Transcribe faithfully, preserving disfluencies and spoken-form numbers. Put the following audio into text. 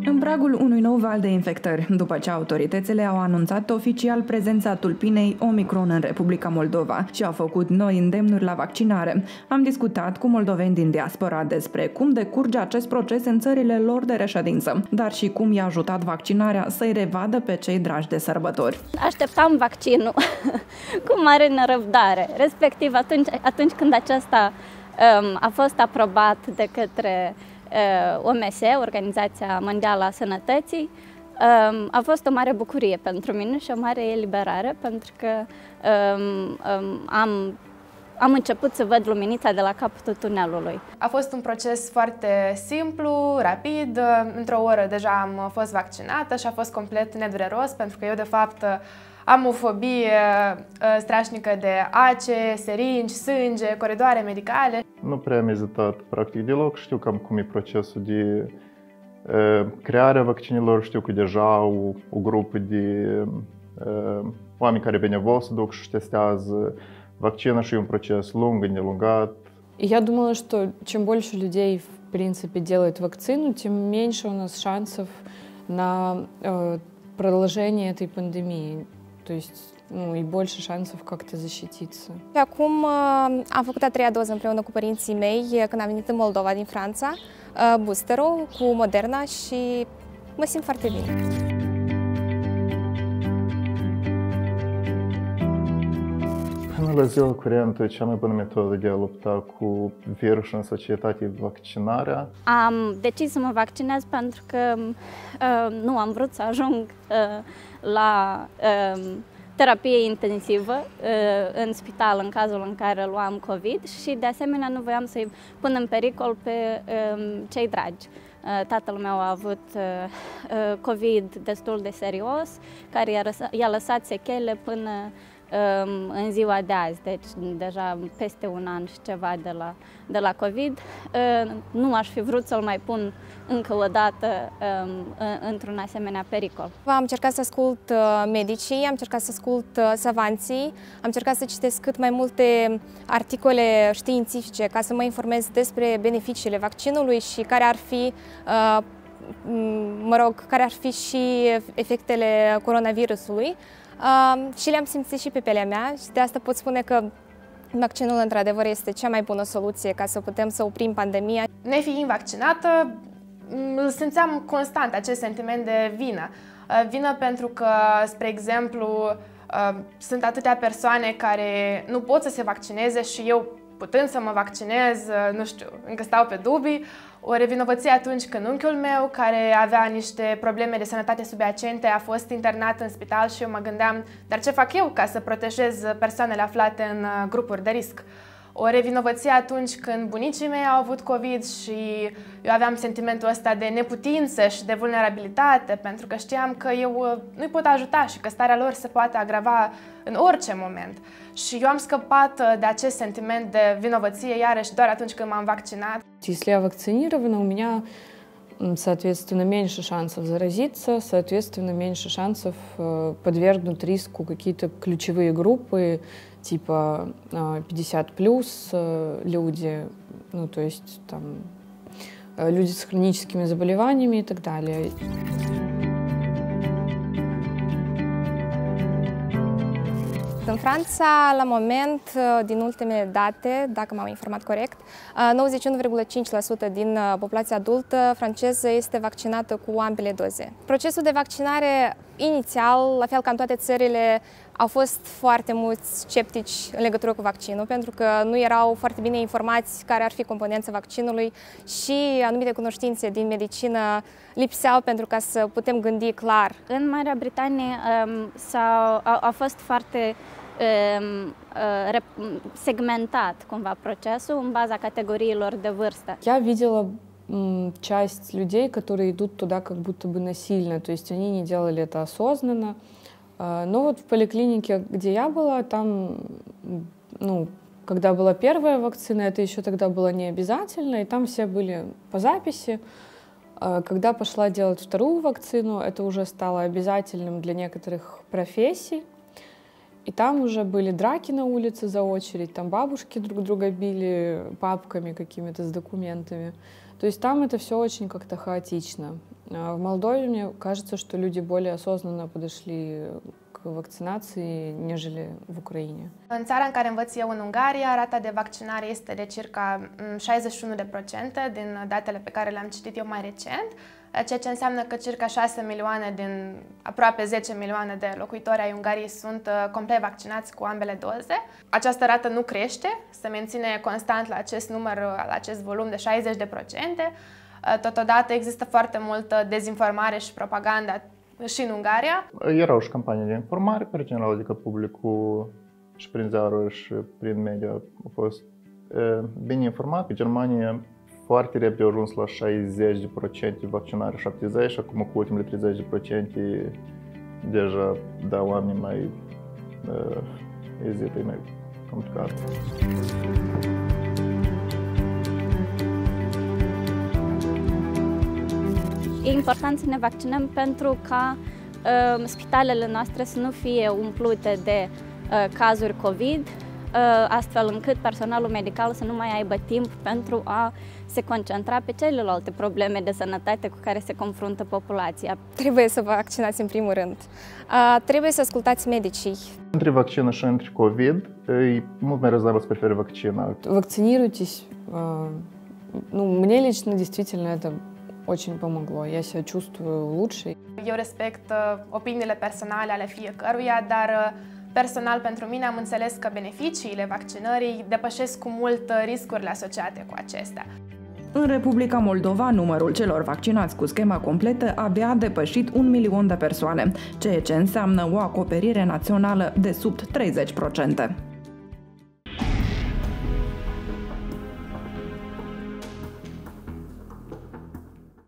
În pragul unui nou val de infectări, după ce autoritățile au anunțat oficial prezența tulpinei Omicron în Republica Moldova și au făcut noi îndemnuri la vaccinare, am discutat cu moldoveni din diaspora despre cum decurge acest proces în țările lor de reședință, dar și cum i-a ajutat vaccinarea să-i revadă pe cei dragi de sărbători. Așteptam vaccinul cu mare nerăbdare, respectiv atunci, atunci când acesta um, a fost aprobat de către O M S, Organizația Mondială a Sănătății, a fost o mare bucurie pentru mine și o mare eliberare, pentru că am, am început să văd luminița de la capătul tunelului. A fost un proces foarte simplu, rapid. Într-o oră deja am fost vaccinată și a fost complet nedureros, pentru că eu, de fapt, am o fobie strașnică de ace, seringi, sânge, coridoare medicale. Nu prea am ezitat practic deloc, știu cam cum e procesul de uh, creare a vaccinilor, știu că deja au o grupă de uh, oameni care benevol să duc și testează vaccinul și e un proces lung, nelungat. Я думала, что чем больше людей, в принципе, делают вакцину, тем меньше у нас шансов на э, продолжение этой пандемии. То есть, ну, и больше шансов как-то защититься. Acum am făcut a treia doză împreună cu părinții mei când am venit în Moldova din Franța, boosterul cu Moderna și mă simt foarte bine. Până la ziua curentă, cea mai bună metodă de a lupta cu virusul în societate e vaccinarea. Am decis să mă vaccinez pentru că uh, nu am vrut să ajung uh, la uh, terapie intensivă uh, în spital în cazul în care luam COVID și de asemenea nu voiam să-i pun în pericol pe uh, cei dragi. Uh, tatăl meu a avut uh, uh, COVID destul de serios, care i-a, i-a lăsat sechele până în ziua de azi, deci deja peste un an și ceva de la, de la COVID. Nu aș fi vrut să-l mai pun încă o dată într-un asemenea pericol. Am încercat să ascult medicii, am încercat să ascult savanții, am încercat să citesc cât mai multe articole științifice ca să mă informez despre beneficiile vaccinului și care ar fi mă rog, care ar fi și efectele coronavirusului. Uh, și le-am simțit și pe pielea mea și de asta pot spune că vaccinul într-adevăr este cea mai bună soluție ca să putem să oprim pandemia. Nefiind vaccinată, îl simțeam constant acest sentiment de vină. Uh, vină pentru că, spre exemplu, uh, sunt atâtea persoane care nu pot să se vaccineze și eu, putând să mă vaccinez, nu știu, încă stau pe dubii. O revinovăție atunci când unchiul meu, care avea niște probleme de sănătate subiacente, a fost internat în spital și eu mă gândeam, dar ce fac eu ca să protejez persoanele aflate în grupuri de risc? O revinovăție atunci când bunicii mei au avut COVID și eu aveam sentimentul ăsta de neputință și de vulnerabilitate, pentru că știam că eu nu-i pot ajuta și că starea lor se poate agrava în orice moment. Și eu am scăpat de acest sentiment de vinovăție iarăși doar atunci când m-am vaccinat. Если я вакцинирована, у меня, соответственно, меньше шансов заразиться, соответственно, меньше шансов подвергнуть риску какие-то ключевые группы, типа пятьдесят плюс люди, ну, то есть там люди с хроническими заболеваниями и так далее. În Franța, la moment, din ultimele date, dacă m-am informat corect, nouăzeci și unu virgulă cinci la sută din populația adultă franceză este vaccinată cu ambele doze. Procesul de vaccinare inițial, la fel ca în toate țările, au fost foarte mulți sceptici în legătură cu vaccinul, pentru că nu erau foarte bine informați care ar fi componența vaccinului și anumite cunoștințe din medicină lipseau pentru ca să putem gândi clar. În Marea Britanie um, a, a fost foarte um, uh, segmentat cumva procesul în baza categoriilor de vârstă. Я видела часть людей, которые идут туда как будто бы насильно, то есть они не делали это осознанно. Но вот в поликлинике, где я была, там, ну, когда была первая вакцина, это еще тогда было не обязательно, и там все были по записи. Когда пошла делать вторую вакцину, это уже стало обязательным для некоторых профессий. И там уже были драки на улице за очередь, там бабушки друг друга били папками какими-то с документами. То есть там это все очень как-то хаотично. В Молдове, мне кажется, что люди более осознанно подошли к вакцинации, нежели в Украине. În țara în care învăț eu, în Ungaria, rata de vaccinare este de circa șaizeci și unu de procente din datele pe care le-am citit eu mai recent, ceea ce înseamnă că circa șase milioane din aproape zece milioane de locuitori ai Ungariei sunt complet vaccinați cu ambele doze. Această rată nu crește, se menține constant la acest număr, la acest volum de șaizeci de procente. Totodată există foarte multă dezinformare și propagandă și în Ungaria. Erau și campanii de informare, pe general, adică publicul și prin ziaruri și prin media a fost bine informat. În Germania foarte repede au ajuns la șaizeci de procente vaccinare, șaptezeci și acum cu ultimele treizeci de procente deja, da, oamenii mai uh, ezită, e mai complicat. E important să ne vaccinăm pentru ca uh, spitalele noastre să nu fie umplute de uh, cazuri COVID, uh, astfel încât personalul medical să nu mai aibă timp pentru a se concentra pe celelalte probleme de sănătate cu care se confruntă populația. Trebuie să vă vaccinați în primul rând. Uh, trebuie să ascultați medicii. Între vaccin și între COVID e mult mai rezonabil să preferi vaccina. Вакцинируйтесь. Ну, мне лично действительно это очень помогло. Я себя чувствую лучше. Eu respect uh, opiniile personale ale fiecăruia, dar uh, personal pentru mine am înțeles că beneficiile vaccinării depășesc cu mult uh, riscurile asociate cu acestea. În Republica Moldova, numărul celor vaccinați cu schema completă abia a depășit un milion de persoane, ceea ce înseamnă o acoperire națională de sub treizeci de procente.